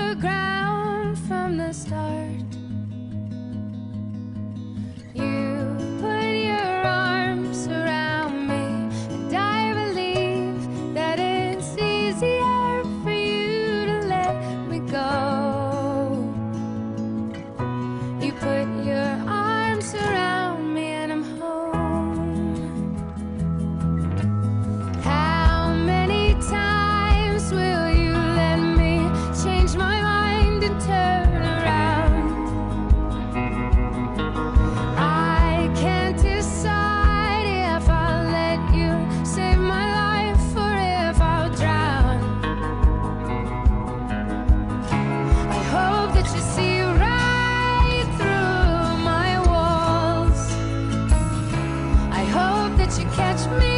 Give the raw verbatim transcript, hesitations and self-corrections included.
the ground from the start. You put your arms around me, and I believe that it's easier for you to let me go. You put your arms around me and I'm home. How many times will you let me change my mind and turn around? I can't decide if I'll let you save my life or if I'll drown. I hope that you see right through my walls. I hope that you catch me